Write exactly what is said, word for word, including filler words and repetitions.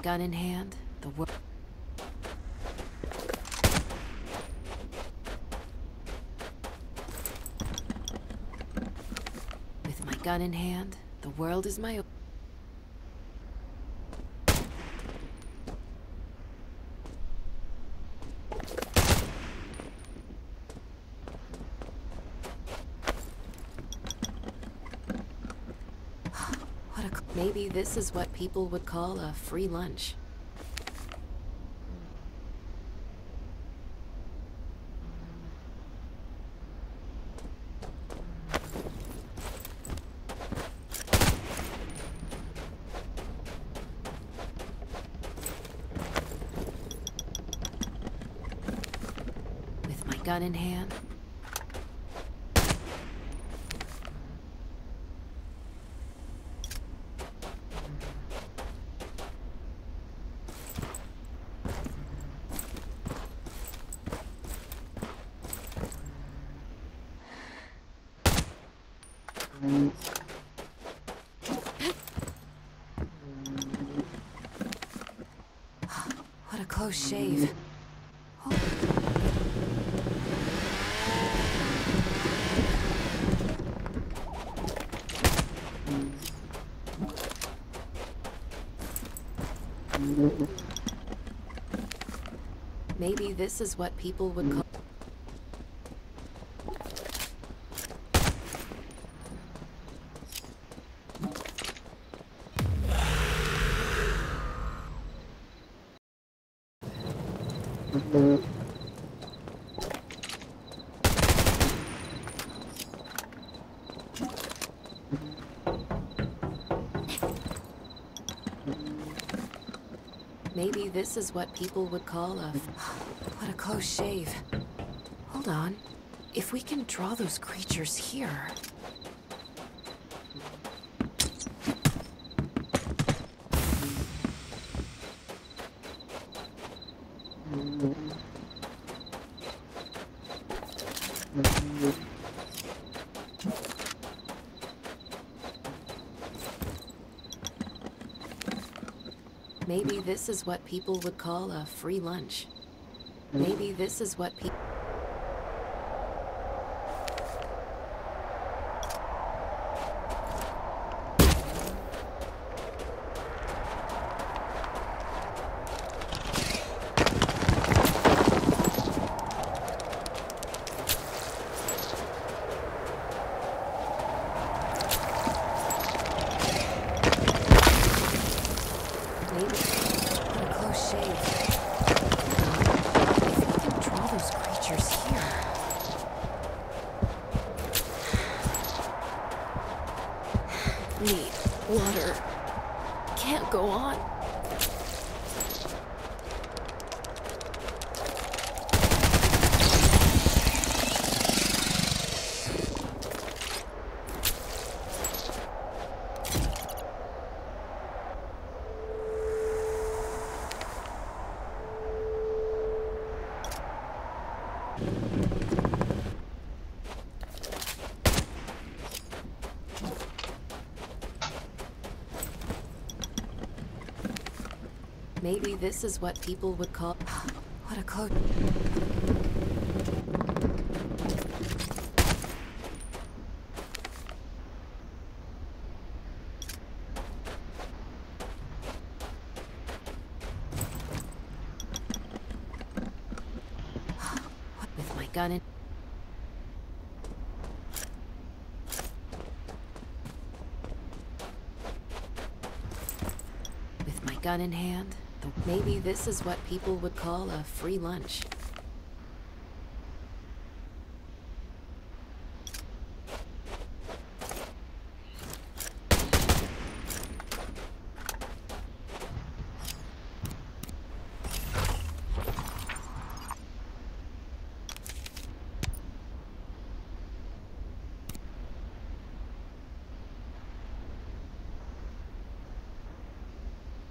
gun in hand, the world. With my gun in hand, the world is my. Maybe this is what people would call a free lunch. With my gun in hand. What a close shave. Oh. Maybe this is what people would call. Maybe this is what people would call a... What a close shave. Hold on. If we can draw those creatures here... Maybe this is what people would call a free lunch. Maybe this is what people... Need water. Can't go on. Maybe this is what people would call... What a close... With my gun in... With my gun in hand... Maybe this is what people would call a free lunch.